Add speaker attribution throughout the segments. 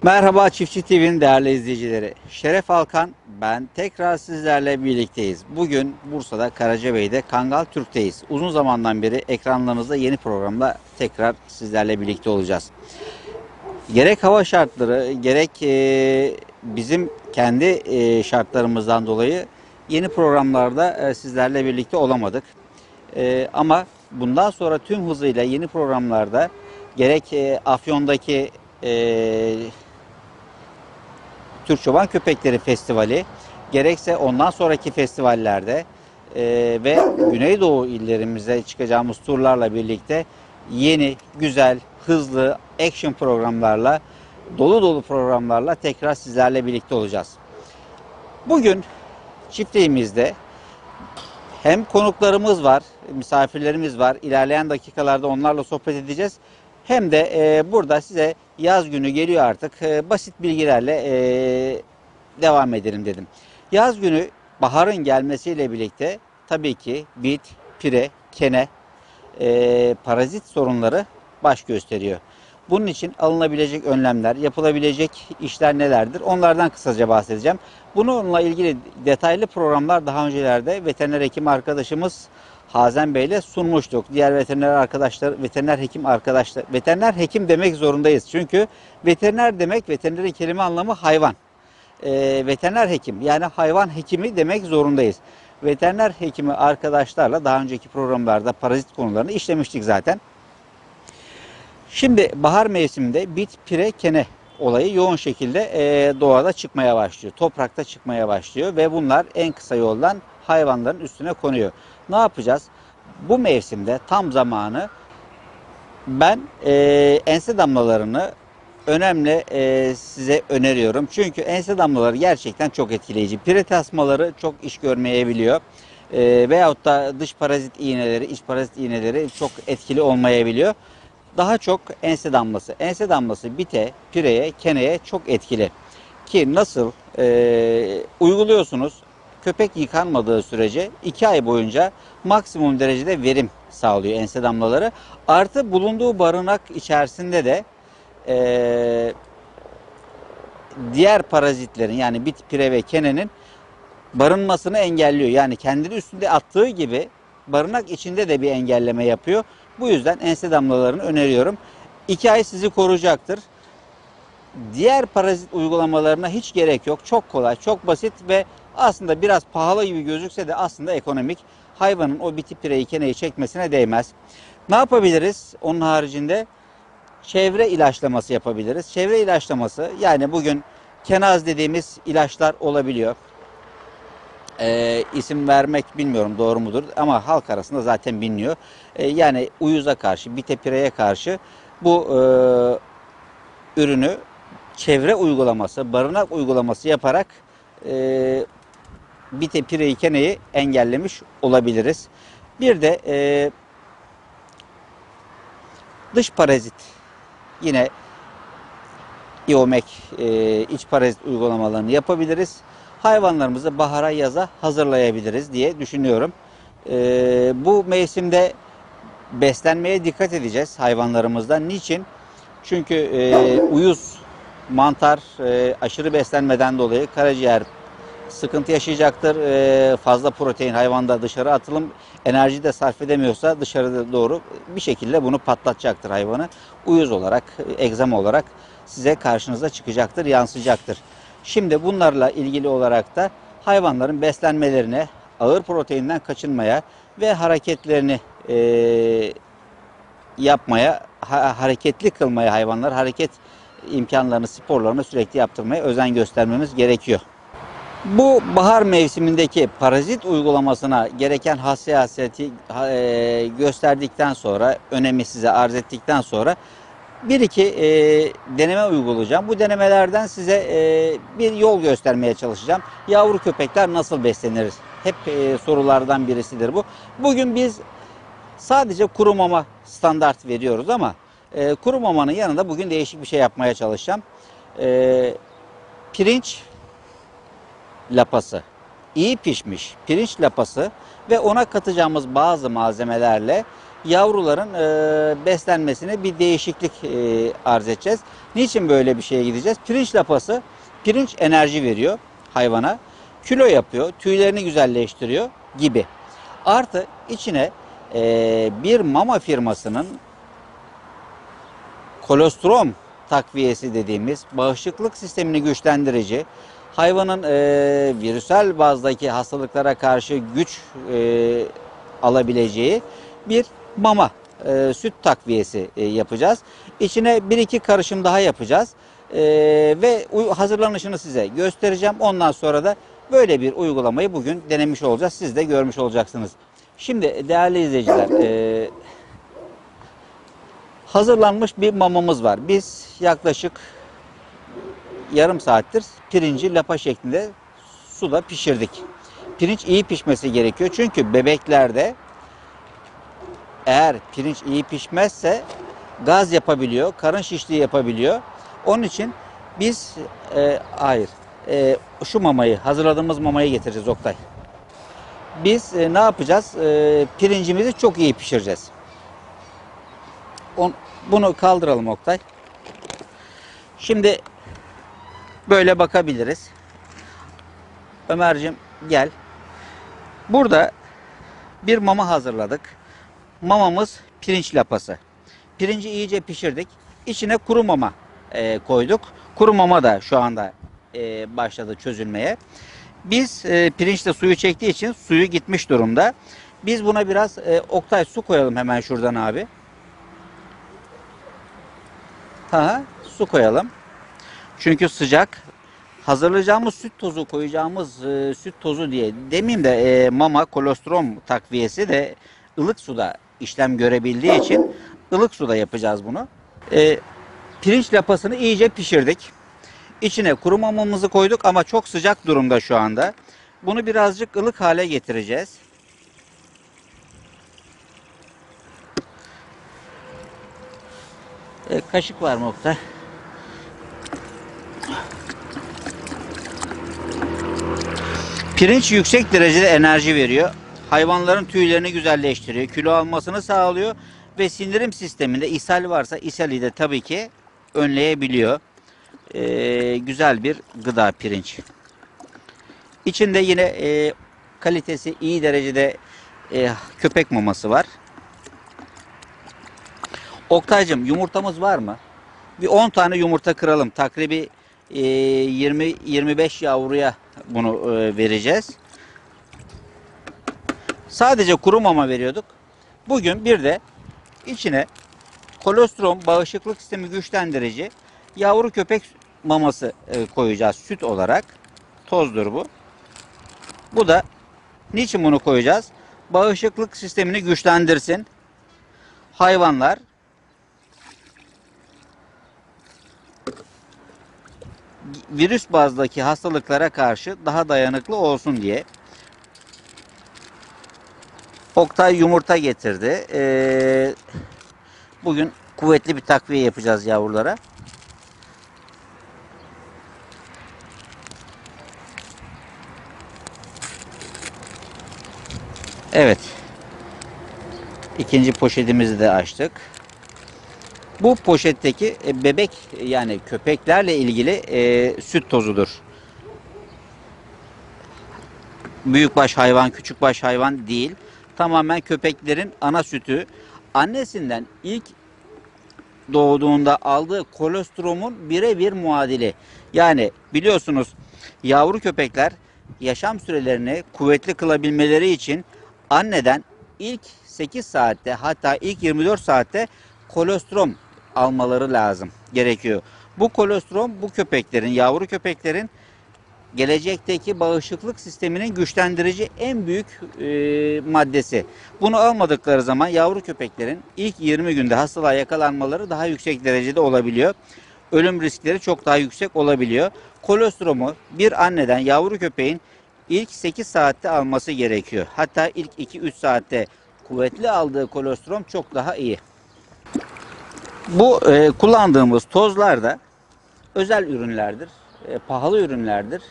Speaker 1: Merhaba Çiftçi TV'nin değerli izleyicileri. Şeref Alkan, ben tekrar sizlerle birlikteyiz. Bugün Bursa'da Karacabey'de Kangal Türk'teyiz. Uzun zamandan beri ekranlarınızda yeni programla tekrar sizlerle birlikte olacağız. Gerek hava şartları, gerek bizim kendi şartlarımızdan dolayı yeni programlarda sizlerle birlikte olamadık. Ama bundan sonra tüm hızıyla yeni programlarda gerek Afyon'daki Türk Çoban Köpekleri Festivali, gerekse ondan sonraki festivallerde ve Güneydoğu illerimize çıkacağımız turlarla birlikte yeni, güzel, hızlı, action programlarla, dolu dolu programlarla tekrar sizlerle birlikte olacağız. Bugün çiftliğimizde hem konuklarımız var, misafirlerimiz var. İlerleyen dakikalarda onlarla sohbet edeceğiz. Hem de burada size yaz günü geliyor artık. Basit bilgilerle devam edelim dedim. Yaz günü baharın gelmesiyle birlikte tabii ki bit, pire, kene, parazit sorunları baş gösteriyor. Bunun için alınabilecek önlemler, yapılabilecek işler nelerdir? Onlardan kısaca bahsedeceğim. Bununla ilgili detaylı programlar daha öncelerde veteriner hekim arkadaşımız Hazen Bey ile sunmuştuk. Diğer veteriner arkadaşlar, veteriner hekim arkadaşlar, veteriner hekim demek zorundayız. Çünkü veteriner demek, veterinerin kelime anlamı hayvan. Veteriner hekim yani hayvan hekimi demek zorundayız. Veteriner hekimi arkadaşlarla daha önceki programlarda parazit konularını işlemiştik zaten. Şimdi bahar mevsiminde bit, pire, kene olayı yoğun şekilde doğada çıkmaya başlıyor. Toprakta çıkmaya başlıyor ve bunlar en kısa yoldan hayvanların üstüne konuyor. Ne yapacağız? Bu mevsimde tam zamanı ben ense damlalarını önemli size öneriyorum. Çünkü ense damlaları gerçekten çok etkileyici. Pire tasmaları çok iş görmeyebiliyor. Veyahut da dış parazit iğneleri, iç parazit iğneleri çok etkili olmayabiliyor. Daha çok ense damlası. Ense damlası bite, pireye, keneye çok etkili. Ki nasıl uyguluyorsunuz? Köpek yıkanmadığı sürece 2 ay boyunca maksimum derecede verim sağlıyor ense damlaları. Artı bulunduğu barınak içerisinde de diğer parazitlerin yani bit, pire ve kenenin barınmasını engelliyor. Yani kendini üstünde attığı gibi barınak içinde de bir engelleme yapıyor. Bu yüzden ense damlalarını öneriyorum. 2 ay sizi koruyacaktır. Diğer parazit uygulamalarına hiç gerek yok. Çok kolay, çok basit ve aslında biraz pahalı gibi gözükse de aslında ekonomik. Hayvanın o biti, pireyi, keneyi çekmesine değmez. Ne yapabiliriz? Onun haricinde çevre ilaçlaması yapabiliriz. Çevre ilaçlaması yani bugün kenaz dediğimiz ilaçlar olabiliyor. İsim vermek bilmiyorum doğru mudur ama halk arasında zaten biliniyor. Yani uyuza karşı, bite pireye karşı bu ürünü çevre uygulaması, barınak uygulaması yaparak bite pireyi keneyi engellemiş olabiliriz. Bir de dış parazit yine İOMEK iç parazit uygulamalarını yapabiliriz. Hayvanlarımızı bahara yaza hazırlayabiliriz diye düşünüyorum. Bu mevsimde beslenmeye dikkat edeceğiz hayvanlarımızdan. Niçin? Çünkü uyuz, mantar aşırı beslenmeden dolayı karaciğer sıkıntı yaşayacaktır. Fazla protein hayvanda dışarı atılım enerji de sarf edemiyorsa dışarıda doğru bir şekilde bunu patlatacaktır hayvanı. Uyuz olarak, egzama olarak size karşınıza çıkacaktır, yansıyacaktır. Şimdi bunlarla ilgili olarak da hayvanların beslenmelerine, ağır proteinden kaçınmaya ve hareketlerini yapmaya, hareketli kılmaya hayvanlar, hareket imkanlarını, sporlarını sürekli yaptırmaya özen göstermemiz gerekiyor. Bu bahar mevsimindeki parazit uygulamasına gereken hassasiyeti gösterdikten sonra, önemi size arz ettikten sonra bir iki deneme uygulayacağım. Bu denemelerden size bir yol göstermeye çalışacağım. Yavru köpekler nasıl beslenir? Hep sorulardan birisidir bu. Bugün biz sadece kuru mama standart veriyoruz ama kuru mamanın yanında bugün değişik bir şey yapmaya çalışacağım. Pirinç lapası, iyi pişmiş pirinç lapası ve ona katacağımız bazı malzemelerle yavruların beslenmesine bir değişiklik arz edeceğiz. Niçin böyle bir şeye gideceğiz? Pirinç lapası, pirinç enerji veriyor hayvana. Kilo yapıyor, tüylerini güzelleştiriyor gibi. Artı içine bir mama firmasının kolostrum takviyesi dediğimiz bağışıklık sistemini güçlendirici, hayvanın virüsel bazdaki hastalıklara karşı güç alabileceği bir mama, süt takviyesi yapacağız. İçine bir iki karışım daha yapacağız. Ve hazırlanışını size göstereceğim. Ondan sonra da böyle bir uygulamayı bugün denemiş olacağız. Siz de görmüş olacaksınız. Şimdi değerli izleyiciler, hazırlanmış bir mamamız var. Biz yaklaşık yarım saattir pirinci lapa şeklinde suda pişirdik. Pirinç iyi pişmesi gerekiyor. Çünkü bebeklerde eğer pirinç iyi pişmezse gaz yapabiliyor, karın şişliği yapabiliyor. Onun için biz şu mamayı, hazırladığımız mamayı getireceğiz Oktay. Biz ne yapacağız? Pirincimizi çok iyi pişireceğiz. Bunu kaldıralım Oktay. Şimdi böyle bakabiliriz. Ömerciğim gel. Burada bir mama hazırladık. Mamamız pirinç lapası. Pirinci iyice pişirdik. İçine kuru mama koyduk. Kuru mama da şu anda başladı çözülmeye. Biz pirinçte suyu çektiği için suyu gitmiş durumda. Biz buna biraz Oktay su koyalım hemen şuradan abi. Su koyalım. Çünkü sıcak. Hazırlayacağımız süt tozu, koyacağımız süt tozu diye demeyeyim de mama kolostrum takviyesi de ılık suda işlem görebildiği için ılık suda yapacağız bunu. Pirinç lapasını iyice pişirdik. İçine kuru mamamızı koyduk ama çok sıcak durumda şu anda. Bunu birazcık ılık hale getireceğiz. Kaşık var mı Oktay? Pirinç yüksek derecede enerji veriyor. Hayvanların tüylerini güzelleştiriyor. Kilo almasını sağlıyor. Ve sindirim sisteminde ishal varsa ishali de tabii ki önleyebiliyor. Güzel bir gıda pirinç. İçinde yine kalitesi iyi derecede köpek maması var. Oktay'cığım yumurtamız var mı? Bir 10 tane yumurta kıralım. Takribi 20-25 yavruya bunu vereceğiz. Sadece kuru mama veriyorduk. Bugün bir de içine kolostrum bağışıklık sistemi güçlendirici yavru köpek maması koyacağız süt olarak. Tozdur bu. Bu da niçin bunu koyacağız? Bağışıklık sistemini güçlendirsin. Hayvanlar virüs bazdaki hastalıklara karşı daha dayanıklı olsun diye. Oktay yumurta getirdi. Bugün kuvvetli bir takviye yapacağız yavrulara. Evet. İkinci poşetimizi de açtık. Bu poşetteki bebek yani köpeklerle ilgili süt tozudur. Büyükbaş hayvan, küçükbaş hayvan değil. Tamamen köpeklerin ana sütü. Annesinden ilk doğduğunda aldığı kolostromun birebir muadili. Yani biliyorsunuz yavru köpekler yaşam sürelerini kuvvetli kılabilmeleri için anneden ilk 8 saatte hatta ilk 24 saatte kolostrum almaları lazım, gerekiyor. Bu kolostrum bu köpeklerin, yavru köpeklerin gelecekteki bağışıklık sisteminin güçlendirici en büyük maddesi. Bunu almadıkları zaman yavru köpeklerin ilk 20 günde hastalığa yakalanmaları daha yüksek derecede olabiliyor. Ölüm riskleri çok daha yüksek olabiliyor. Kolostromu bir anneden yavru köpeğin ilk 8 saatte alması gerekiyor. Hatta ilk 2-3 saatte kuvvetli aldığı kolostrum çok daha iyi. Bu kullandığımız tozlar da özel ürünlerdir. Pahalı ürünlerdir.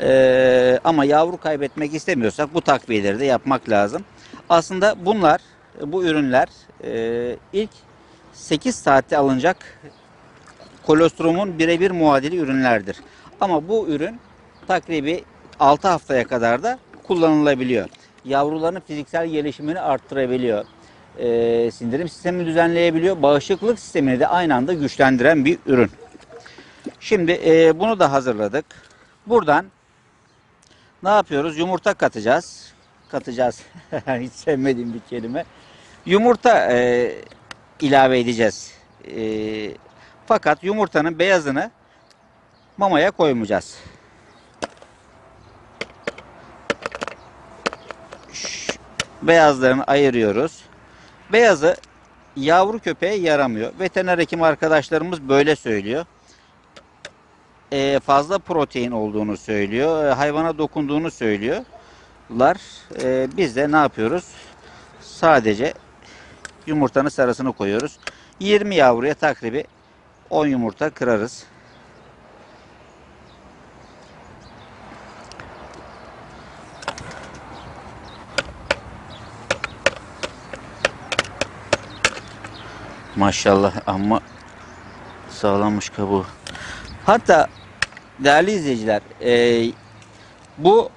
Speaker 1: Ama yavru kaybetmek istemiyorsak bu takviyeleri de yapmak lazım. Aslında bunlar bu ürünler ilk 8 saatte alınacak kolostromun birebir muadili ürünlerdir. Ama bu ürün takribi 6 haftaya kadar da kullanılabiliyor. Yavruların fiziksel gelişimini arttırabiliyor. Sindirim sistemini düzenleyebiliyor. Bağışıklık sistemini de aynı anda güçlendiren bir ürün. Şimdi bunu da hazırladık. Buradan ne yapıyoruz? Yumurta katacağız. Katacağız. Hiç sevmediğim bir kelime. Yumurta ilave edeceğiz. Fakat yumurtanın beyazını mamaya koymayacağız. Beyazlarını ayırıyoruz. Beyazı yavru köpeğe yaramıyor. Veteriner hekim arkadaşlarımız böyle söylüyor. Fazla protein olduğunu söylüyor. Hayvana dokunduğunu söylüyorlar. Biz de ne yapıyoruz? Sadece yumurtanın sarısını koyuyoruz. 20 yavruya takribi 10 yumurta kırarız. Maşallah ama sağlammış kabuğu. Hatta değerli izleyiciler, bu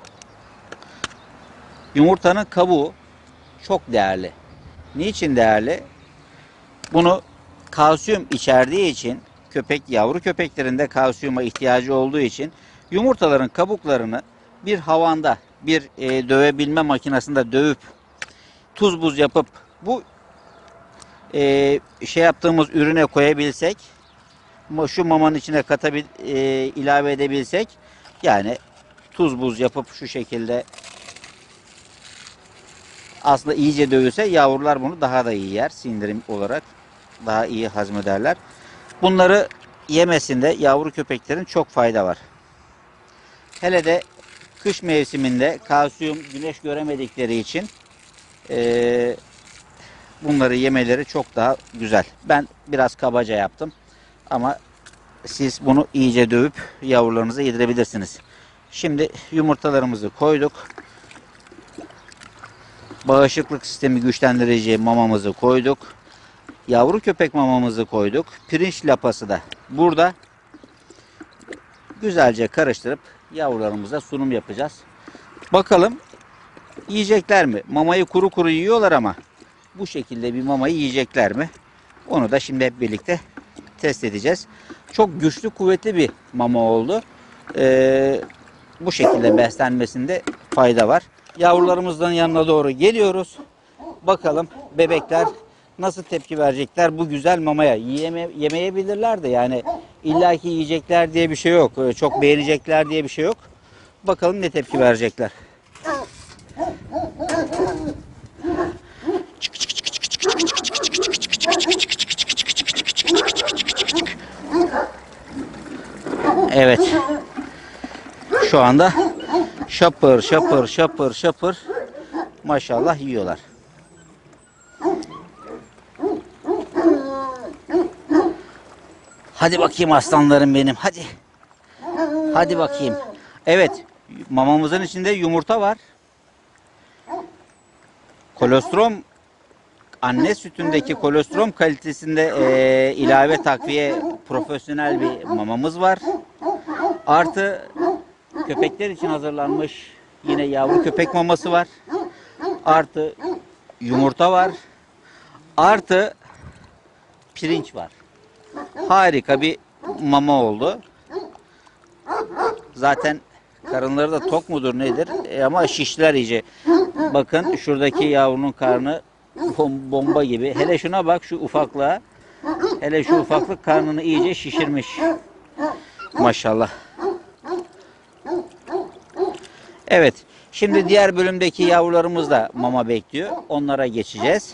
Speaker 1: yumurtanın kabuğu çok değerli. Niçin değerli? Bunu kalsiyum içerdiği için, yavru köpeklerinde kalsiyuma ihtiyacı olduğu için yumurtaların kabuklarını bir havanda, bir dövebilme makinesinde dövüp tuz buz yapıp bu yaptığımız ürüne koyabilsek, şu mamanın içine ilave edebilsek, yani tuz buz yapıp şu şekilde aslında iyice dövülse yavrular bunu daha da iyi yer. Sindirim olarak daha iyi hazmederler. Bunları yemesinde yavru köpeklerin çok fayda var. Hele de kış mevsiminde kalsiyum, güneş göremedikleri için bunları yemeleri çok daha güzel. Ben biraz kabaca yaptım ama siz bunu iyice dövüp yavrularınıza yedirebilirsiniz. Şimdi yumurtalarımızı koyduk. Bağışıklık sistemi güçlendirici mamamızı koyduk. Yavru köpek mamamızı koyduk. Pirinç lapası da burada. Güzelce karıştırıp yavrularımıza sunum yapacağız. Bakalım yiyecekler mi? Mamayı kuru kuru yiyorlar ama bu şekilde bir mamayı yiyecekler mi? Onu da şimdi hep birlikte test edeceğiz. Çok güçlü, kuvvetli bir mama oldu. Bu şekilde beslenmesinde fayda var. Yavrularımızın yanına doğru geliyoruz. Bakalım bebekler nasıl tepki verecekler bu güzel mamaya. Yemeyebilirler de, yani illaki yiyecekler diye bir şey yok. Çok beğenecekler diye bir şey yok. Bakalım ne tepki verecekler. Evet. Şu anda şapır şapır şapır şapır maşallah yiyorlar. Hadi bakayım aslanlarım benim. Hadi. Hadi bakayım. Evet. Mamamızın içinde yumurta var. Kolostrum, anne sütündeki kolostrum kalitesinde ilave takviye profesyonel bir mamamız var. Artı köpekler için hazırlanmış yine yavru köpek maması var. Artı yumurta var. Artı pirinç var. Harika bir mama oldu. Zaten karınları da tok mudur nedir? Ama şişler iyice. Bakın şuradaki yavrunun karnı bomba gibi. Hele şuna bak, şu ufaklığa. Hele şu ufaklık karnını iyice şişirmiş. Maşallah. Evet. Şimdi diğer bölümdeki yavrularımız da mama bekliyor. Onlara geçeceğiz.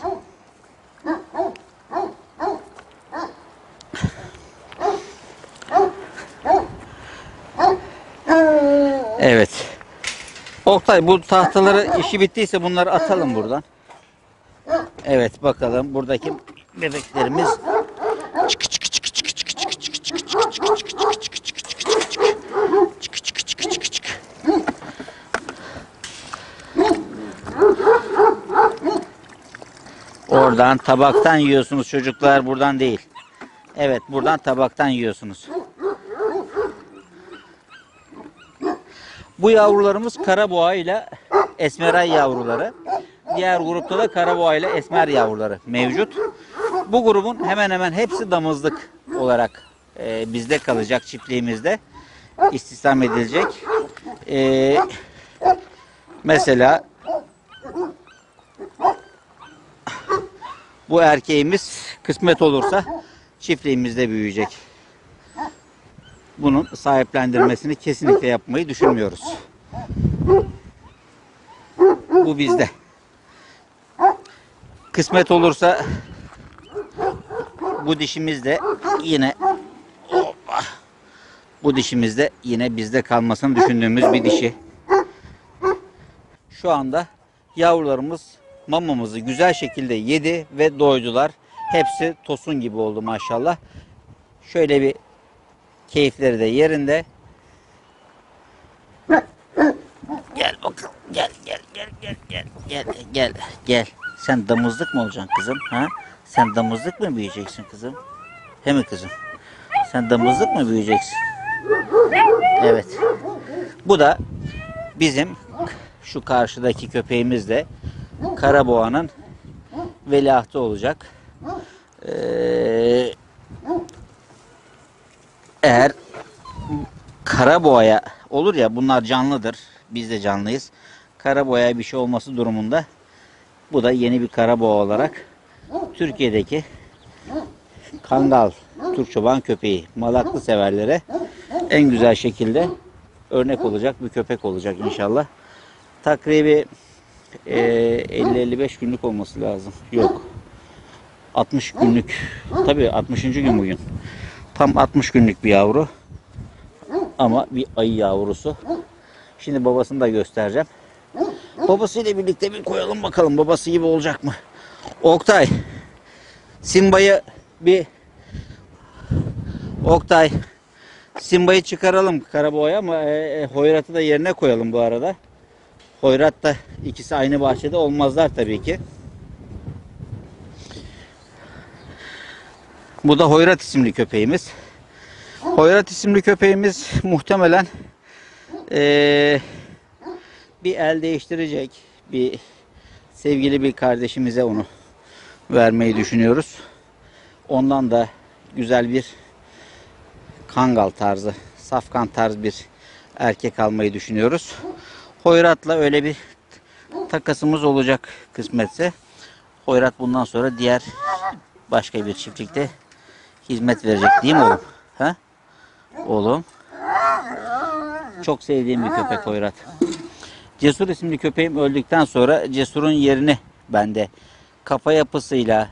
Speaker 1: Evet. Oktay, bu tahtaları işi bittiyse bunları atalım buradan. Evet, bakalım buradaki bebeklerimiz. Oradan tabaktan yiyorsunuz çocuklar, buradan değil. Evet, buradan tabaktan yiyorsunuz. Bu yavrularımız karaboğa ile esmeray yavruları. Diğer grupta da karaboğa ile esmer yavruları mevcut. Bu grubun hemen hemen hepsi damızlık olarak bizde kalacak, çiftliğimizde istihdam edilecek. Mesela bu erkeğimiz kısmet olursa çiftliğimizde büyüyecek. Bunun sahiplendirmesini kesinlikle yapmayı düşünmüyoruz. Bu bizde. Kısmet olursa bu dişimiz de yine bizde kalmasını düşündüğümüz bir dişi. Şu anda yavrularımız mamamızı güzel şekilde yedi ve doydular. Hepsi tosun gibi oldu maşallah. Şöyle bir keyifleri de yerinde. Gel bakalım. Gel. Sen damızlık mı olacaksın kızım? Ha? Sen damızlık mı büyüyeceksin kızım? He mi kızım? Sen damızlık mı büyüyeceksin? Evet. Bu da bizim şu karşıdaki köpeğimiz de karaboğanın veliahtı olacak. Eğer karaboğaya olur ya, bunlar canlıdır. Biz de canlıyız. Karaboğaya bir şey olması durumunda bu da yeni bir karaboğa olarak Türkiye'deki Kangal Türk çoban köpeği Malaklı severlere en güzel şekilde örnek olacak bir köpek olacak inşallah. Takribi 50-55 günlük olması lazım. Yok. 60 günlük. Tabii 60. gün bugün. Tam 60 günlük bir yavru. Ama bir ayı yavrusu. Şimdi babasını da göstereceğim. Babasıyla birlikte bir koyalım bakalım. Babası gibi olacak mı? Oktay. Simba'yı çıkaralım karaboğaya ama Hoyrat'ı da yerine koyalım bu arada. Hoyrat da ikisi aynı bahçede olmazlar tabii ki. Bu da Hoyrat isimli köpeğimiz. Hoyrat isimli köpeğimiz muhtemelen bir el değiştirecek. Bir sevgili bir kardeşimize onu vermeyi düşünüyoruz. Ondan da güzel bir Kangal tarzı, safkan tarz bir erkek almayı düşünüyoruz. Hoyrat'la öyle bir takasımız olacak kısmetse. Hoyrat bundan sonra diğer başka bir çiftlikte hizmet verecek değil mi oğlum? Ha? Oğlum. Çok sevdiğim bir köpek Hoyrat. Cesur isimli köpeğim öldükten sonra Cesur'un yerini bende kafa yapısıyla,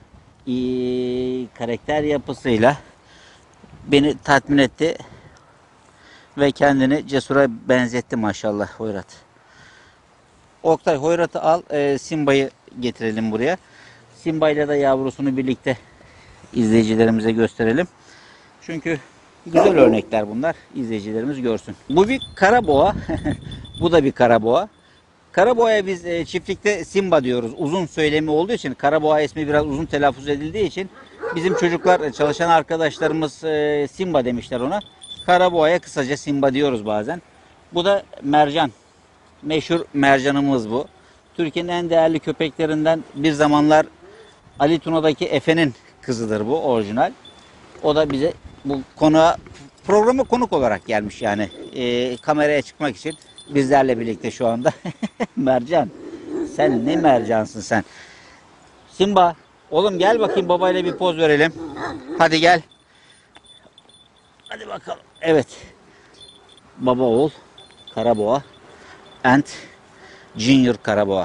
Speaker 1: karakter yapısıyla beni tatmin etti ve kendini Cesur'a benzetti maşallah Hoyrat. Oktay, Hoyrat'ı al, Simba'yı getirelim buraya. Simba ile de yavrusunu birlikte izleyicilerimize gösterelim. Çünkü güzel örnekler bunlar. İzleyicilerimiz görsün. Bu bir karaboğa. Bu da bir karaboğa. Karaboğa'ya biz çiftlikte Simba diyoruz. Uzun söylemi olduğu için, karaboğa ismi biraz uzun telaffuz edildiği için bizim çocuklar, çalışan arkadaşlarımız Simba demişler ona. Karaboğa'ya kısaca Simba diyoruz bazen. Bu da mercan. Meşhur mercanımız bu. Türkiye'nin en değerli köpeklerinden, bir zamanlar Ali Tuna'daki Efe'nin kızıdır bu, orijinal. O da bize bu programa konuk olarak gelmiş yani. Kameraya çıkmak için bizlerle birlikte şu anda. Mercan. Sen ne mercansın sen. Simba. Oğlum gel bakayım, babayla bir poz verelim. Hadi gel. Hadi bakalım. Evet. Baba oğul karaboğa and Junior karaboğa.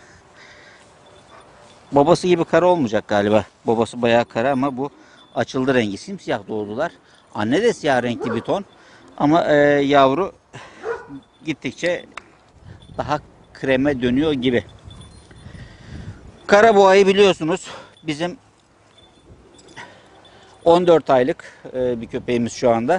Speaker 1: Babası gibi kara olmayacak galiba. Babası bayağı kara ama bu açıldı rengi. Simsiyah doğdular. Anne de siyah renkli bir ton. Ama yavru gittikçe daha kreme dönüyor gibi. Karaboğayı biliyorsunuz. Bizim 14 aylık bir köpeğimiz şu anda.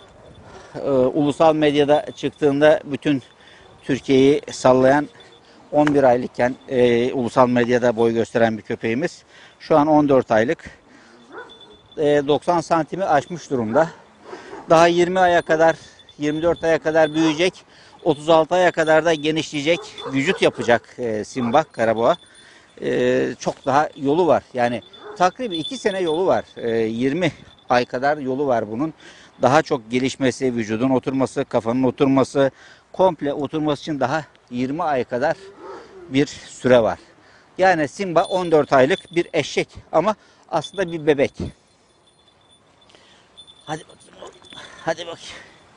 Speaker 1: Ulusal medyada çıktığında bütün Türkiye'yi sallayan 11 aylıkken ulusal medyada boy gösteren bir köpeğimiz. Şu an 14 aylık. 90 santimi aşmış durumda. Daha 20 aya kadar, 24 aya kadar büyüyecek. 36 aya kadar da genişleyecek, vücut yapacak Simba, Karaboğa. Çok daha yolu var. Yani takribi 2 sene yolu var. 20 ay kadar yolu var bunun. Daha çok gelişmesi, vücudun oturması, kafanın oturması, komple oturması için daha 20 ay kadar bir süre var. Yani Simba 14 aylık bir eşek ama aslında bir bebek. Hadi bakayım. Hadi bakayım.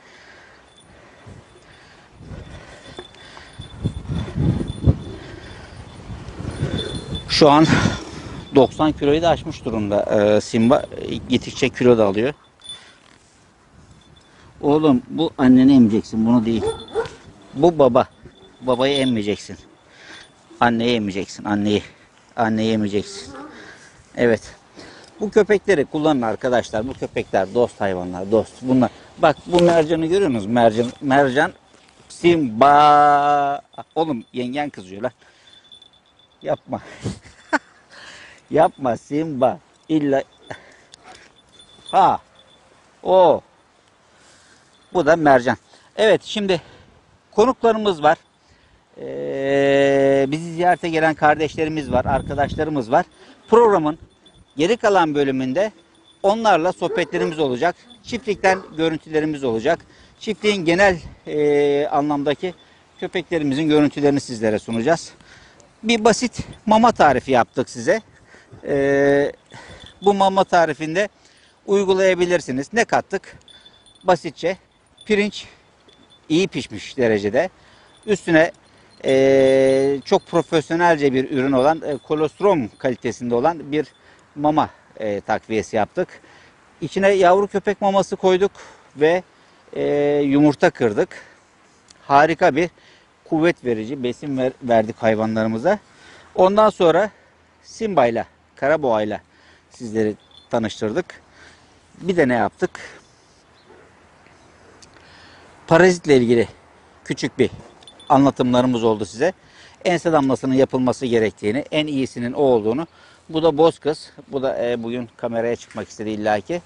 Speaker 1: Şu an 90 kiloyu da aşmış durumda Simba. Gittikçe kilo da alıyor. Oğlum bu anneni emeceksin, bunu değil. Bu baba. Babayı emmeyeceksin. Anneyi emeceksin, anneyi. Anneyi emeceksin. Evet. Bu köpekleri kullanın arkadaşlar. Bu köpekler dost hayvanlar, dost. Bunlar. Bak bu mercanı görüyor musunuz? Mercan Simba. Oğlum yengen kızıyor lan. Yapma. Yapma Simba. İlla ha. O. Bu da mercan. Evet şimdi konuklarımız var. Bizi ziyarete gelen kardeşlerimiz var, arkadaşlarımız var. Programın geri kalan bölümünde onlarla sohbetlerimiz olacak. Çiftlikten görüntülerimiz olacak. Çiftliğin genel anlamdaki köpeklerimizin görüntülerini sizlere sunacağız. Bir basit mama tarifi yaptık size. Bu mama tarifinde uygulayabilirsiniz. Ne kattık? Basitçe pirinç iyi pişmiş derecede. Üstüne çok profesyonelce bir ürün olan kolostrum kalitesinde olan bir mama takviyesi yaptık. İçine yavru köpek maması koyduk ve yumurta kırdık. Harika bir kuvvet verici besin verdik hayvanlarımıza. Ondan sonra Simba'yla, Karaboğa'yla sizleri tanıştırdık. Bir de ne yaptık? Parazitle ilgili küçük bir anlatımlarımız oldu size. Ense damlasının yapılması gerektiğini, en iyisinin o olduğunu. Bu da bozkız. Bu da bugün kameraya çıkmak istedi illaki.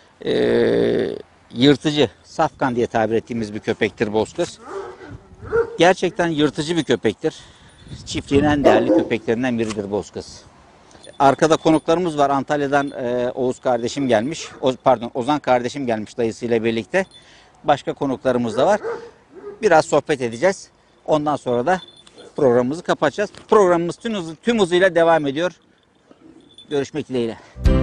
Speaker 1: Yırtıcı, safkan diye tabir ettiğimiz bir köpektir bozkız. Gerçekten yırtıcı bir köpektir. Çiftliğin en değerli köpeklerinden biridir bozkız. Arkada konuklarımız var. Antalya'dan Oğuz kardeşim gelmiş. Ozan kardeşim gelmiş dayısıyla birlikte. Başka konuklarımız da var. Biraz sohbet edeceğiz. Ondan sonra da programımızı kapatacağız. Programımız tüm hızıyla devam ediyor. Görüşmek dileğiyle.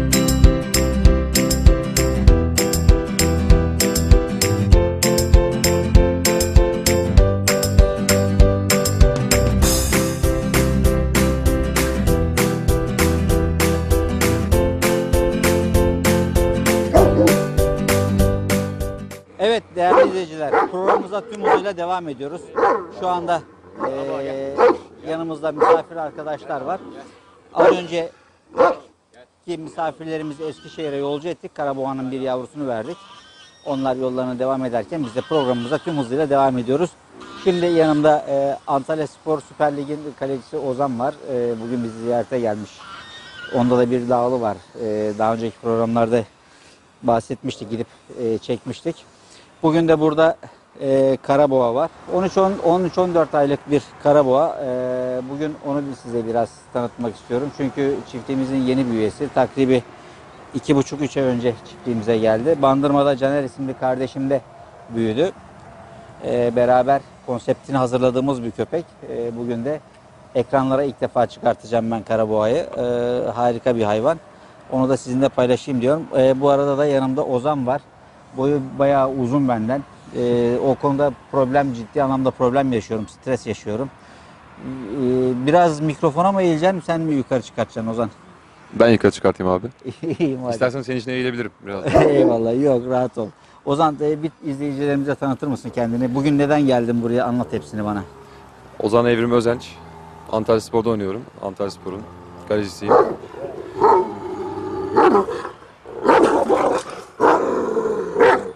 Speaker 1: Evet değerli izleyiciler, programımıza tüm hızıyla devam ediyoruz. Şu anda yanımızda misafir arkadaşlar var. Az önce ki misafirlerimizi Eskişehir'e yolcu ettik. Karaboğa'nın bir yavrusunu verdik. Onlar yollarına devam ederken biz de programımıza tüm hızıyla devam ediyoruz. Şimdi yanımda Antalya Spor Süper Lig'in kalecisi Ozan var. Bugün bizi ziyarete gelmiş. Onda da bir dağlı var. Daha önceki programlarda bahsetmiştik, gidip çekmiştik. Bugün de burada Karaboğa var. 13-14 aylık bir Karaboğa. Bugün onu size biraz tanıtmak istiyorum. Çünkü çiftliğimizin yeni bir üyesi. Takribi 2,5-3 ay önce çiftliğimize geldi. Bandırma'da Caner isimli kardeşim de büyüdü. Beraber konseptini hazırladığımız bir köpek. Bugün de ekranlara ilk defa çıkartacağım ben Karaboğa'yı. Harika bir hayvan. Onu da sizinle paylaşayım diyorum. Bu arada da yanımda Ozan var. Boyu bayağı uzun benden. O konuda ciddi anlamda problem yaşıyorum. Stres yaşıyorum. Biraz mikrofona mı eğileceksin, sen mi yukarı çıkartacaksın Ozan?
Speaker 2: Ben yukarı çıkartayım abi.
Speaker 1: İyiyim hadi.
Speaker 2: İstersen senin için eğilebilirim biraz.
Speaker 1: Eyvallah, yok rahat ol. Ozan bir izleyicilerimize tanıtır mısın kendini? Bugün neden geldin buraya, anlat hepsini bana.
Speaker 2: Ozan Evrim Özenç. Antalya Spor'da oynuyorum. Antalya Spor'un kalecisiyim.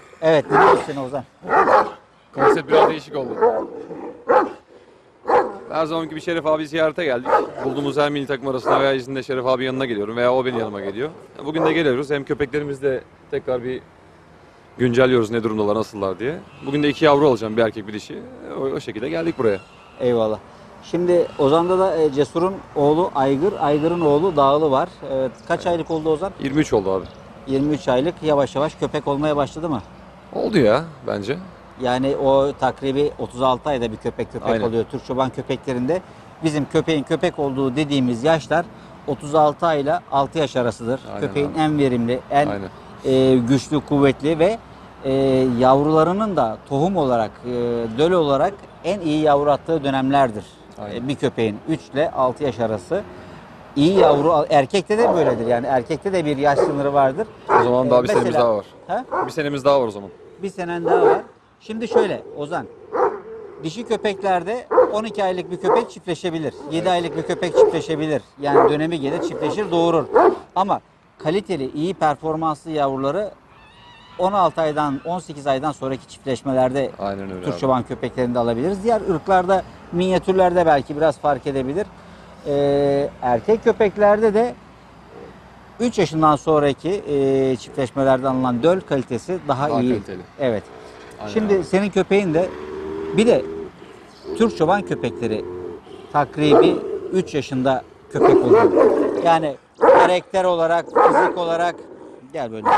Speaker 1: Evet, dinliyoruz seni Ozan.
Speaker 2: Konsept biraz değişik oldu. Her zamanki bir Şeref abi ziyarete geldik. Bulduğumuz her milli takım arasında veya izinde Şeref abi yanına geliyorum veya o benim yanıma geliyor. Bugün de geliyoruz. Hem köpeklerimiz de tekrar bir güncelliyoruz ne durumdalar, nasıllar diye. Bugün de 2 yavru alacağım, bir erkek bir dişi. O şekilde geldik buraya.
Speaker 1: Eyvallah. Şimdi Ozan'da da Cesur'un oğlu Aygır, Aygır'ın oğlu Dağlı var. Kaç aylık oldu Ozan?
Speaker 2: 23 oldu abi.
Speaker 1: 23 aylık, yavaş yavaş köpek olmaya başladı mı?
Speaker 2: Oldu ya bence.
Speaker 1: Yani o takribi 36 ayda bir köpek
Speaker 2: Aynen.
Speaker 1: oluyor. Türk çoban köpeklerinde bizim köpeğin köpek olduğu dediğimiz yaşlar 36 ay ile 6 yaş arasıdır.
Speaker 2: Aynen
Speaker 1: Köpeğin
Speaker 2: abi.
Speaker 1: en verimli, en
Speaker 2: Aynen.
Speaker 1: güçlü, kuvvetli ve yavrularının da tohum olarak, döl olarak en iyi yavru attığı dönemlerdir.
Speaker 2: Aynen.
Speaker 1: Bir köpeğin 3 ile 6 yaş arası. İyi yavru, erkekte de böyledir. Yani erkekte de bir yaş sınırı vardır.
Speaker 2: O zaman daha bir
Speaker 1: Mesela-
Speaker 2: senemiz daha var.
Speaker 1: Ha?
Speaker 2: Bir senemiz daha var o zaman.
Speaker 1: Bir senen daha var. Şimdi şöyle Ozan, dişi köpeklerde 12 aylık bir köpek çiftleşebilir. 7 aylık bir köpek çiftleşebilir. Yani dönemi gelir, çiftleşir, doğurur. Ama kaliteli, iyi performanslı yavruları 16 aydan, 18 aydan sonraki çiftleşmelerde
Speaker 2: Aynen öyle
Speaker 1: Türk
Speaker 2: abi.
Speaker 1: çoban köpeklerinde alabiliriz. Diğer ırklarda, minyatürlerde belki biraz fark edebilir. Erkek köpeklerde de 3 yaşından sonraki çiftleşmelerden alınan döl kalitesi daha
Speaker 2: Daha
Speaker 1: iyi.
Speaker 2: kaliteli.
Speaker 1: Evet.
Speaker 2: Aynen
Speaker 1: Şimdi
Speaker 2: abi.
Speaker 1: senin köpeğin de bir de Türk çoban köpekleri takribi 3 yaşında köpek oluyor. Yani karakter olarak, fizik olarak gel böyle.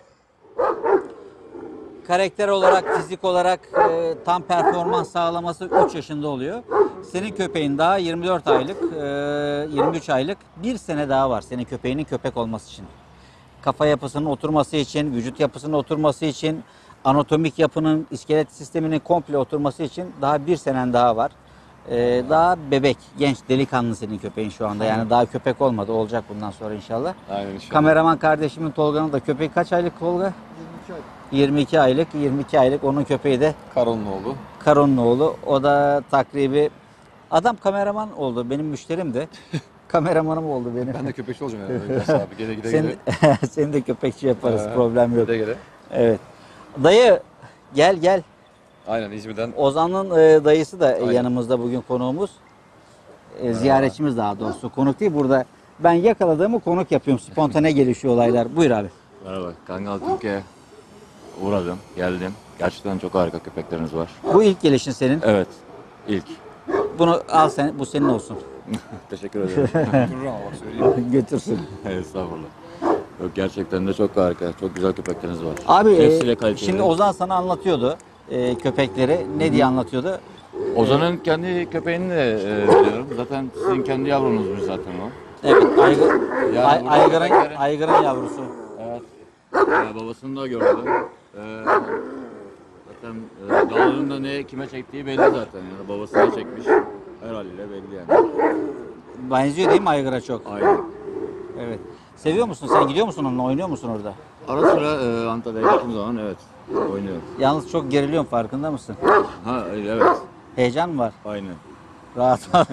Speaker 1: Karakter olarak, fizik olarak tam performans sağlaması 3 yaşında oluyor. Senin köpeğin daha 24 aylık, 23 aylık, bir sene daha var senin köpeğinin köpek olması için. Kafa yapısının oturması için, vücut yapısının oturması için, anatomik yapının, iskelet sisteminin komple oturması için daha bir senen daha var. Daha bebek, genç, delikanlı senin köpeğin şu anda. Yani daha köpek olmadı, olacak bundan sonra inşallah.
Speaker 2: Aynen inşallah.
Speaker 1: Kameraman kardeşimin Tolga'nın da köpeği kaç aylık Tolga? 22 aylık. 22 aylık. Onun köpeği de
Speaker 2: Karon'un oğlu.
Speaker 1: Karon'un oğlu. O da takribi adam kameraman oldu. Benim müşterim de. Kameramanım oldu benim.
Speaker 2: Ben de köpekçi olacağım yani. Öyle abi. Gele gide
Speaker 1: Seni,
Speaker 2: gide.
Speaker 1: seni de köpekçi yaparız.
Speaker 2: Ee,
Speaker 1: Problem yok.
Speaker 2: Gele gele.
Speaker 1: Evet. Dayı gel gel.
Speaker 2: Aynen İzmir'den.
Speaker 1: Ozan'ın dayısı da
Speaker 2: Aynen.
Speaker 1: yanımızda bugün konuğumuz. Ziyaretçimiz daha doğrusu. Konuk değil burada. Ben yakaladığımı konuk yapıyorum. Spontane gelişiyor olaylar. Buyur abi.
Speaker 3: Merhaba, Kangal Türkiye'ye uğradım, geldim. Gerçekten çok harika köpekleriniz var.
Speaker 1: Bu ilk gelişin senin.
Speaker 3: Evet, ilk.
Speaker 1: Bunu al sen. Bu senin olsun.
Speaker 3: Teşekkür ederim.
Speaker 2: Durur ama bak söyleyeyim.
Speaker 1: Götürsün.
Speaker 3: Estağfurullah. Yok, gerçekten de çok harika, çok güzel köpekleriniz var.
Speaker 1: Abi
Speaker 3: Hepsiyle kaliteli.
Speaker 1: şimdi Ozan sana anlatıyordu köpekleri. Ne diye anlatıyordu?
Speaker 3: Ozan'ın kendi köpeğini de biliyorum. Zaten sizin kendi yavrunuzmuş zaten o.
Speaker 1: Evet,
Speaker 3: Yani burada
Speaker 1: aygırın,
Speaker 3: köpeklerin-
Speaker 1: aygırın yavrusu.
Speaker 3: Evet. Babasını da gördüm. Zaten dağların da ne kime çektiği belli zaten. Yani babasına çekmiş. Her haliyle belli yani.
Speaker 1: Benziyor değil mi aygıra çok?
Speaker 3: Aynen.
Speaker 1: Evet. Seviyor musun? Sen gidiyor musun onunla? Oynuyor musun orada?
Speaker 3: Ara sıra Antalya'ya gittiğim zaman evet oynuyorum.
Speaker 1: Yalnız çok geriliyorum, farkında mısın?
Speaker 3: Ha evet
Speaker 1: Heyecan mı var?
Speaker 3: aynen.
Speaker 1: Rahat ol.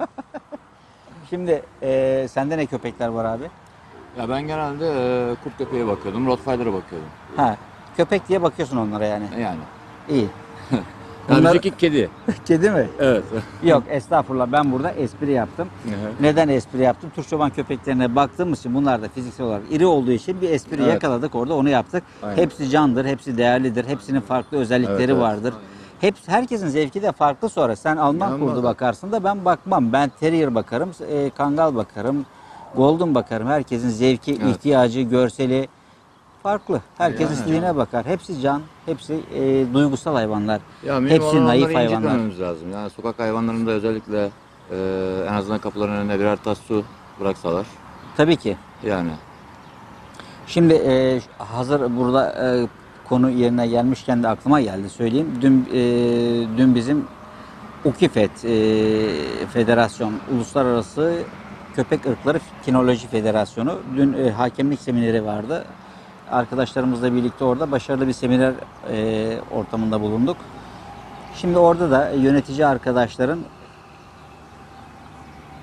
Speaker 1: Şimdi sende ne köpekler var abi?
Speaker 3: Ya ben genelde kurt köpeğe bakıyordum, Rottweiler'a bakıyordum.
Speaker 1: Ha, köpek diye bakıyorsun onlara yani.
Speaker 3: Yani.
Speaker 1: İyi.
Speaker 3: Ya
Speaker 1: Bunlar-
Speaker 3: bizimki kedi.
Speaker 1: Kedi mi?
Speaker 3: Evet.
Speaker 1: Yok, estağfurullah, ben burada espri yaptım. Neden espri yaptım? Türk çoban köpeklerine baktığımız için bunlar da fiziksel olarak iri olduğu için bir espri
Speaker 3: Evet.
Speaker 1: yakaladık orada, onu yaptık.
Speaker 3: Aynen.
Speaker 1: Hepsi candır, hepsi değerlidir, hepsinin farklı özellikleri
Speaker 3: Evet, evet.
Speaker 1: vardır. Herkesin zevki de farklı sonra. Sen Alman
Speaker 3: Yanmaz
Speaker 1: kurdu
Speaker 3: da.
Speaker 1: bakarsın da ben bakmam. Ben terrier bakarım, kangal bakarım, golden bakarım. Herkesin zevki,
Speaker 3: Evet.
Speaker 1: ihtiyacı, görseli farklı. Herkes
Speaker 3: Yani.
Speaker 1: istediğine bakar. Hepsi can, hepsi duygusal hayvanlar.
Speaker 3: Ya mühim
Speaker 1: Hepsi
Speaker 3: olan
Speaker 1: naif
Speaker 3: onları
Speaker 1: hayvanlar.
Speaker 3: incitmememiz lazım. Yani sokak hayvanlarında özellikle en azından kapıların önüne birer tas su bıraksalar.
Speaker 1: Tabii ki.
Speaker 3: Yani.
Speaker 1: Şimdi hazır burada konu yerine gelmişken de aklıma geldi söyleyeyim. Dün bizim UKİFET Federasyon Uluslararası Köpek Irkları Kinoloji Federasyonu dün hakemlik semineri vardı. Arkadaşlarımızla birlikte orada başarılı bir seminer ortamında bulunduk. Şimdi orada da yönetici arkadaşların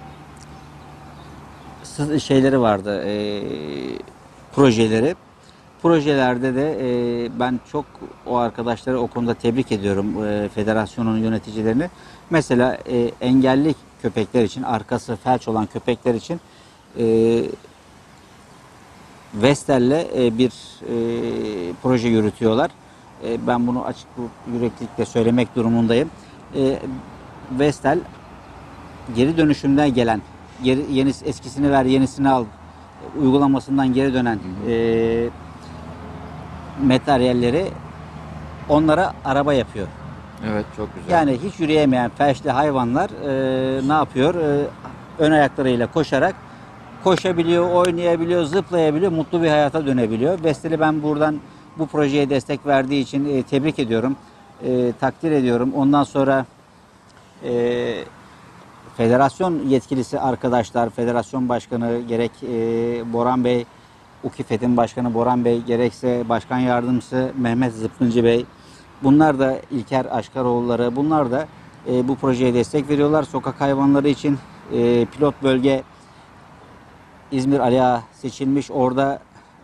Speaker 1: şeyleri vardı, projeleri. projelerde de ben çok o arkadaşları o konuda tebrik ediyorum, federasyonun yöneticilerini. Mesela engelli köpekler için, arkası felç olan köpekler için Vestel'le bir proje yürütüyorlar. Ben bunu açık yüreklilikle söylemek durumundayım. Vestel geri dönüşümden gelen, eskisini ver yenisini al uygulamasından geri dönen materyalleri onlara araba yapıyor.
Speaker 3: Evet, çok güzel.
Speaker 1: Yani hiç yürüyemeyen felçli hayvanlar ne yapıyor? Ön ayaklarıyla koşarak koşabiliyor, oynayabiliyor, zıplayabiliyor, mutlu bir hayata dönebiliyor. Vestel'i ben buradan bu projeye destek verdiği için tebrik ediyorum, takdir ediyorum. Ondan sonra federasyon yetkilisi arkadaşlar, federasyon başkanı gerek Boran Bey, UKİFED'in başkanı Boran Bey, gerekse başkan yardımcısı Mehmet Zıpkıncı Bey, bunlar da İlker Aşkaroğulları, bunlar da bu projeye destek veriyorlar. Sokak hayvanları için pilot bölge İzmir Aliağa seçilmiş. Orada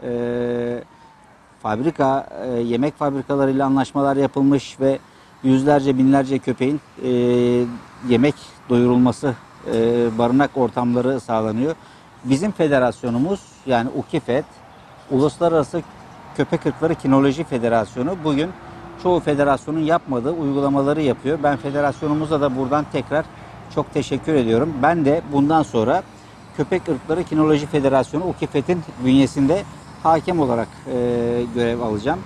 Speaker 1: yemek fabrikalarıyla anlaşmalar yapılmış ve yüzlerce binlerce köpeğin yemek doyurulması, barınak ortamları sağlanıyor. Bizim federasyonumuz yani UKİFED, Uluslararası Köpek Irkları Kinoloji Federasyonu bugün çoğu federasyonun yapmadığı uygulamaları yapıyor. Ben federasyonumuza da buradan tekrar çok teşekkür ediyorum. Ben de bundan sonra Köpek Irkları Kinoloji Federasyonu UKİFED'in bünyesinde hakem olarak görev alacağım.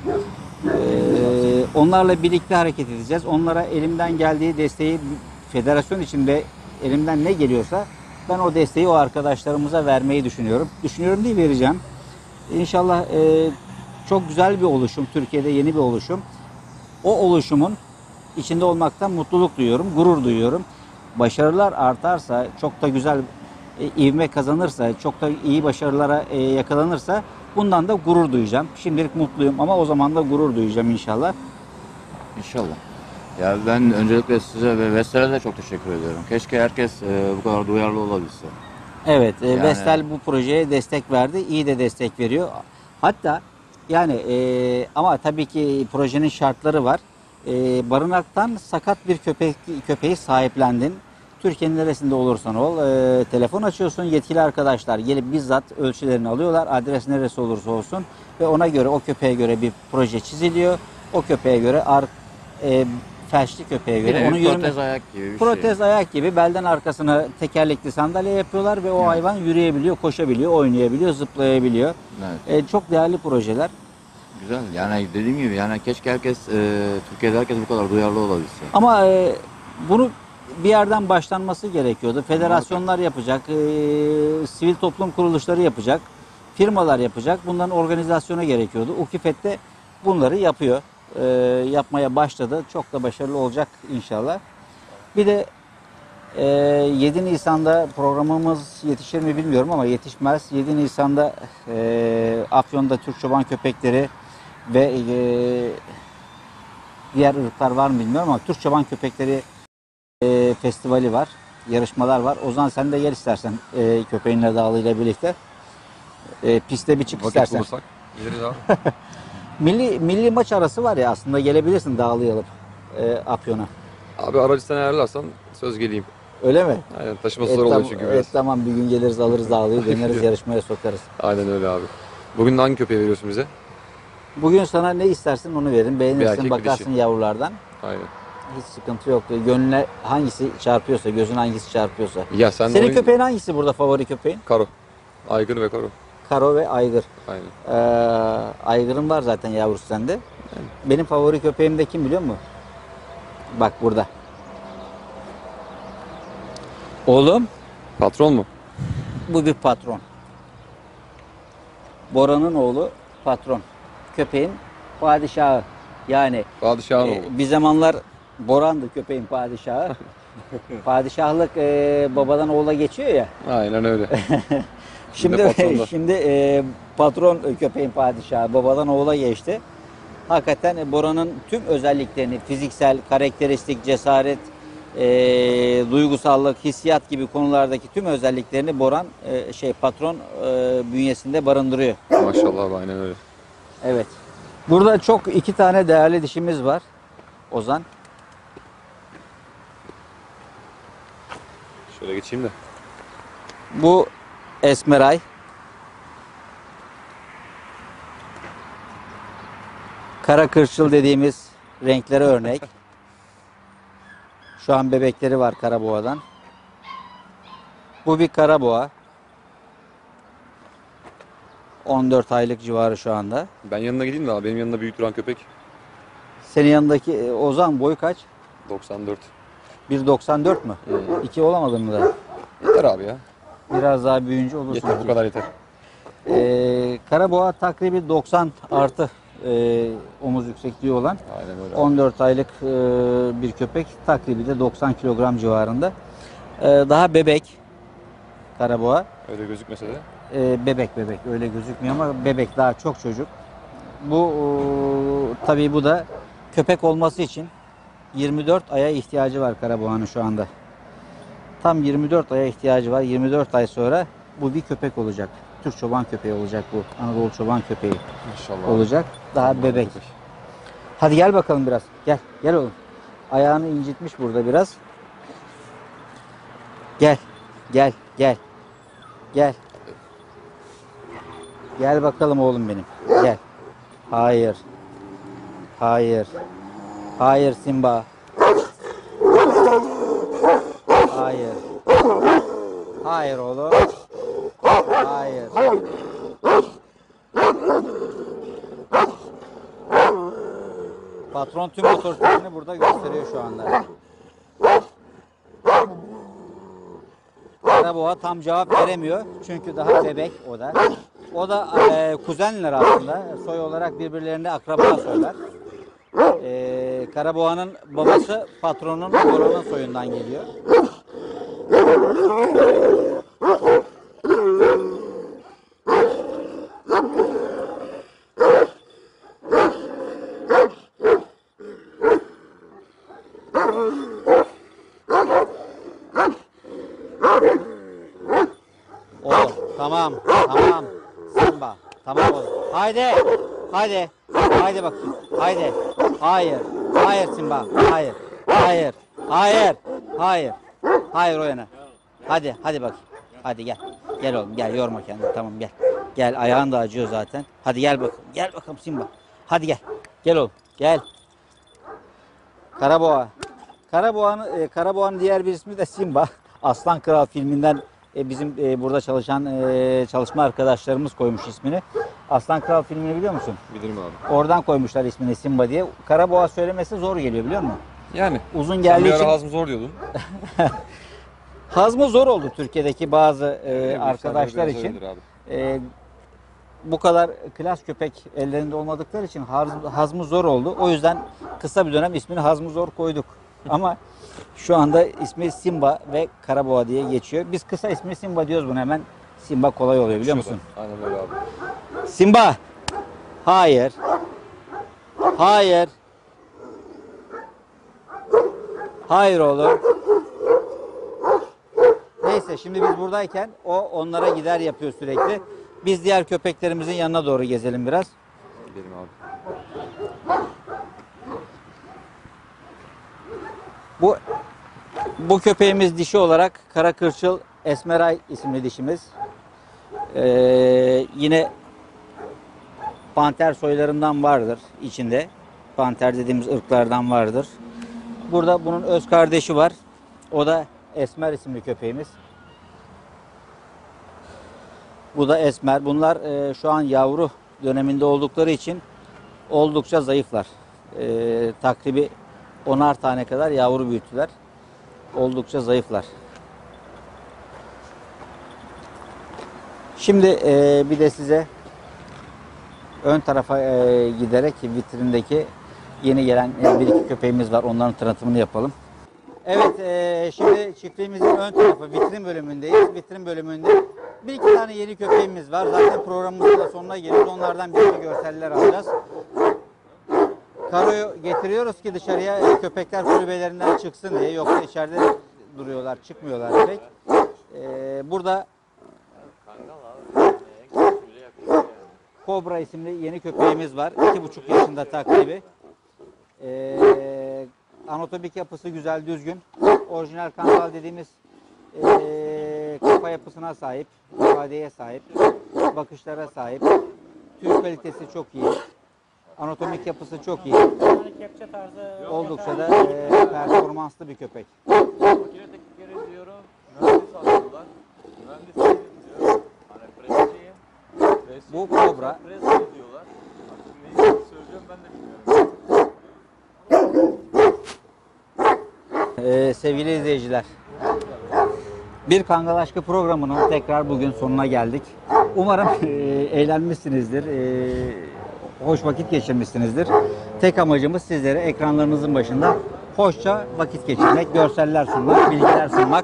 Speaker 1: Onlarla birlikte hareket edeceğiz. Onlara elimden geldiği desteği, federasyon içinde elimden ne geliyorsa ben o desteği o arkadaşlarımıza vermeyi düşünüyorum. Düşünüyorum değil, vereceğim. İnşallah çok güzel bir oluşum, Türkiye'de yeni bir oluşum. O oluşumun içinde olmaktan mutluluk duyuyorum, gurur duyuyorum. Başarılar artarsa, çok da güzel ivme kazanırsa, çok da iyi başarılara yakalanırsa bundan da gurur duyacağım. Şimdilik mutluyum ama o zaman da gurur duyacağım inşallah.
Speaker 3: İnşallah. Ya ben öncelikle size ve Vestel'e de çok teşekkür ediyorum. Keşke herkes bu kadar duyarlı olabilse.
Speaker 1: Evet,
Speaker 3: Yani-
Speaker 1: Vestel bu projeye destek verdi, iyi de destek veriyor. Hatta yani ama tabii ki projenin şartları var. Barınaktan sakat bir köpeği sahiplendin. Türkiye'nin neresinde olursan ol, telefon açıyorsun, yetkili arkadaşlar gelip bizzat ölçülerini alıyorlar, adres neresi olursa olsun ve ona göre, o köpeğe göre bir proje çiziliyor. O köpeğe göre, felçli köpeğe göre,
Speaker 3: Yine
Speaker 1: onun
Speaker 3: bir
Speaker 1: yürüme,
Speaker 3: protez ayak gibi bir
Speaker 1: protez
Speaker 3: şey.
Speaker 1: ayak gibi belden arkasına tekerlekli sandalye yapıyorlar ve o hayvan yürüyebiliyor, koşabiliyor, oynayabiliyor, zıplayabiliyor.
Speaker 3: Evet.
Speaker 1: Çok değerli projeler.
Speaker 3: Güzel. Yani dediğim gibi yani keşke herkes Türkiye'de herkes bu kadar duyarlı olabilse.
Speaker 1: Ama bunu bir yerden başlanması gerekiyordu. Federasyonlar yapacak, sivil toplum kuruluşları yapacak, firmalar yapacak. Bunların organizasyonu gerekiyordu. UKİFED de bunları yapıyor. Yapmaya başladı. Çok da başarılı olacak inşallah. Bir de 7 Nisan'da programımız yetişir mi bilmiyorum ama yetişmez. 7 Nisan'da Afyon'da Türk çoban köpekleri ve diğer ırklar var mı bilmiyorum ama Türk çoban köpekleri festivali var. Yarışmalar var. Ozan sen de gel istersen köpeğinle dağılıyla birlikte. Piste bir çık
Speaker 2: Vakit
Speaker 1: istersen.
Speaker 2: bulursak gideriz abi.
Speaker 1: Milli maç arası var ya, aslında gelebilirsin dağılıyı alıp Afyon'a.
Speaker 2: Abi aracı sen ayarlarsan söz geleyim.
Speaker 1: Öyle mi?
Speaker 2: Aynen, taşıması zor oluyor çünkü biraz.
Speaker 1: Tamam, bir gün geliriz, alırız dağılıyı, döneriz yarışmaya sokarız.
Speaker 2: Aynen öyle abi. Bugün hangi köpeği veriyorsun bize?
Speaker 1: Bugün sana ne istersin onu veririm.
Speaker 2: Bir
Speaker 1: Beğenirsin,
Speaker 2: erkek, bir
Speaker 1: bakarsın
Speaker 2: dişi.
Speaker 1: yavrulardan.
Speaker 2: Aynen.
Speaker 1: Hiç sıkıntı yok. Gönlüne hangisi çarpıyorsa, gözün hangisi çarpıyorsa.
Speaker 2: Ya sen
Speaker 1: Senin köpeğin hangisi burada, favori köpeğin?
Speaker 2: Karo. Aygır ve Karo.
Speaker 1: Karo ve Aygır.
Speaker 2: Aynen.
Speaker 1: Aygır'ın var zaten yavrusu sende. Benim favori köpeğim de kim biliyor musun? Bak burada. Oğlum,
Speaker 2: Patron mu?
Speaker 1: bu bir patron. Bora'nın oğlu patron. Köpeğin padişahı. Yani
Speaker 2: Padişahın oğlu.
Speaker 1: bir zamanlar Boran'dı köpeğin padişahı. Padişahlık babadan oğula geçiyor ya.
Speaker 2: Aynen öyle.
Speaker 1: Şimdi
Speaker 2: patronda.
Speaker 1: şimdi patron köpeğin padişahı babadan oğula geçti. Hakikaten Bora'nın tüm özelliklerini, fiziksel, karakteristik, cesaret, duygusallık, hissiyat gibi konulardaki tüm özelliklerini Boran patron bünyesinde barındırıyor.
Speaker 2: Maşallah abi, aynen öyle.
Speaker 1: Evet. Burada çok iki tane değerli dişimiz var. Ozan.
Speaker 2: Şöyle geçeyim de.
Speaker 1: Bu Esmeray. Kara kırçıl dediğimiz renklere örnek. Şu an bebekleri var karaboğadan. Bu bir karaboğa. 14 aylık civarı şu anda.
Speaker 2: Ben yanına gideyim de abi. Benim yanında büyük duran köpek.
Speaker 1: Senin yanındaki Ozan boyu kaç?
Speaker 2: 94.
Speaker 1: 1.94 mü? 2 olamadın mı da?
Speaker 2: Yeter abi ya.
Speaker 1: Biraz daha büyüyünce olursun.
Speaker 2: Yeter, bu kadar yeter.
Speaker 1: Karaboğa takribi 90 artı omuz yüksekliği olan
Speaker 2: Aynen öyle.
Speaker 1: 14 aylık bir köpek, takribi de 90 kilogram civarında. Daha bebek karaboğa.
Speaker 2: Öyle gözükmese de.
Speaker 1: Bebek öyle gözükmüyor ama bebek, daha çok çocuk. Bu tabii bu da köpek olması için 24 aya ihtiyacı var karaboğanın şu anda. Tam 24 aya ihtiyacı var. 24 ay sonra bu bir köpek olacak. Türk çoban köpeği olacak bu. Anadolu çoban köpeği
Speaker 2: İnşallah.
Speaker 1: olacak. Daha bebek. Hadi gel bakalım biraz. Gel oğlum. Ayağını incitmiş burada biraz. Gel. Gel bakalım oğlum benim. Gel. Hayır. Hayır Simba. Hayır. Hayır oğlum. Hayır. Patron tüm otoritesini burada gösteriyor şu anda. Karaboğa tam cevap veremiyor. Çünkü daha bebek o da. O da kuzenler aslında. Soy olarak birbirlerine akraba soylar. Karaboğanın babası patronun oranın soyundan geliyor. Oğlum tamam Simba, tamam oğlum, haydi bakayım, hayır Simba, hayır o yana, hadi bakayım, hadi gel oğlum, gel, yorma kendini, tamam gel ayağın da acıyor zaten, hadi gel bakalım Simba, hadi gel oğlum, gel. Karaboğanın diğer bir ismi de Simba. Aslan Kral filminden bizim burada çalışan çalışma arkadaşlarımız koymuş ismini. Aslan Kral filmini biliyor musun?
Speaker 2: Bilirim abi.
Speaker 1: Oradan koymuşlar ismini Simba diye. Karaboğa söylemesi zor geliyor biliyor musun?
Speaker 2: Yani.
Speaker 1: Uzun
Speaker 2: Sen
Speaker 1: geldiği
Speaker 2: bir
Speaker 1: için
Speaker 2: ara hazmı zor diyordun.
Speaker 1: hazmı zor oldu Türkiye'deki bazı
Speaker 2: Evet,
Speaker 1: arkadaşlar
Speaker 2: biraz
Speaker 1: için.
Speaker 2: öyledir abi.
Speaker 1: Bu kadar klas köpek ellerinde olmadıkları için hazmı zor oldu. O yüzden kısa bir dönem ismini hazmı zor koyduk. Ama şu anda ismi Simba ve Karaboğa diye geçiyor. Biz kısa ismi Simba diyoruz buna, hemen Simba kolay oluyor biliyor musun?
Speaker 2: Aynen öyle abi.
Speaker 1: Simba. Hayır. Hayır oğlum. Neyse, şimdi biz buradayken o onlara gider yapıyor sürekli. Biz diğer köpeklerimizin yanına doğru gezelim biraz.
Speaker 2: Gidelim abi.
Speaker 1: Bu köpeğimiz dişi olarak Kara Kırçıl Esmeray isimli dişimiz. Yine panter soylarından vardır içinde. Panter dediğimiz ırklardan vardır. Burada bunun öz kardeşi var. O da Esmer isimli köpeğimiz. Bu da Esmer. Bunlar şu an yavru döneminde oldukları için oldukça zayıflar. Takribi 10'ar tane kadar yavru büyüttüler. Oldukça zayıflar. Şimdi bir de size ön tarafa giderek vitrindeki yeni gelen bir iki köpeğimiz var. Onların tanıtımını yapalım. Evet, şimdi çiftliğimizin ön tarafı vitrin bölümündeyiz. Vitrin bölümünde bir iki tane yeni köpeğimiz var. Zaten programımızın da sonuna geliyoruz. Onlardan bir iki görseller alacağız. Karoyu getiriyoruz ki dışarıya köpekler kulübelerinden çıksın diye. Yoksa içeride duruyorlar, çıkmıyorlar pek. Burada Kobra isimli yeni köpeğimiz var. 2,5 yaşında takribi. Anatomik yapısı güzel, düzgün. Orijinal kangal dediğimiz kafa yapısına sahip, ifadeye sahip, bakışlara sahip. Tüy kalitesi çok iyi. Anatomik yapısı çok iyi.
Speaker 4: Yani kepçe tarzı.
Speaker 1: Oldukça da performanslı bir köpek.
Speaker 3: Makine teknikleri diyorum. Mühendis alıyorlar. Mühendis diyor. Hani presçiyim.
Speaker 1: Bu kobra.
Speaker 3: Pres diyorlar. Şimdi neyi söyleyeceğim ben de bilmiyorum.
Speaker 1: Sevgili izleyiciler, bir Kangal Aşkı programının tekrar bugün sonuna geldik. Umarım eğlenmişsinizdir, hoş vakit geçirmişsinizdir. Tek amacımız sizlere ekranlarınızın başında hoşça vakit geçirmek, görseller sunmak, bilgiler sunmak.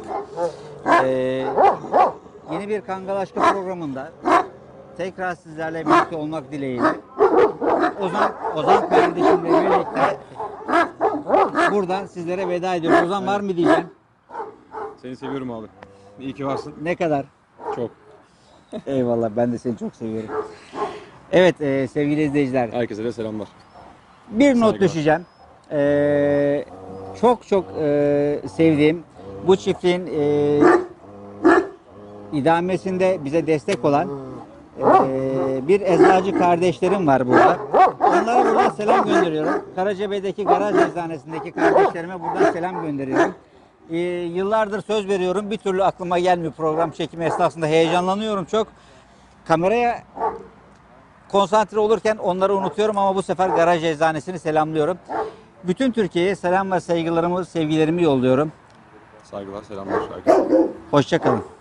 Speaker 1: Yeni bir Kangal Aşkı programında tekrar sizlerle birlikte olmak dileğiyle Ozan kardeşimle birlikte buradan sizlere veda ediyorum. Ozan, var mı diyeceğim?
Speaker 2: Seni seviyorum abi. İyi ki varsın.
Speaker 1: Ne kadar?
Speaker 2: Çok.
Speaker 1: Eyvallah, ben de seni çok seviyorum. Evet sevgili izleyiciler,
Speaker 2: Herkese de selamlar.
Speaker 1: bir not
Speaker 2: Saygılar.
Speaker 1: düşeceğim. Çok sevdiğim bu çiftliğin idamesinde bize destek olan bir eczacı kardeşlerim var burada. Onlara buradan selam gönderiyorum. Karacabey'deki garaj eczanesindeki kardeşlerime buradan selam gönderiyorum. Yıllardır söz veriyorum, bir türlü aklıma gelmiyor. Program çekimi esnasında heyecanlanıyorum çok. Kameraya konsantre olurken onları unutuyorum ama bu sefer garaj eczanesini selamlıyorum. Bütün Türkiye'ye selam ve saygılarımı, sevgilerimi yolluyorum.
Speaker 2: Saygılar, selamlar herkese.
Speaker 1: Hoşça kalın.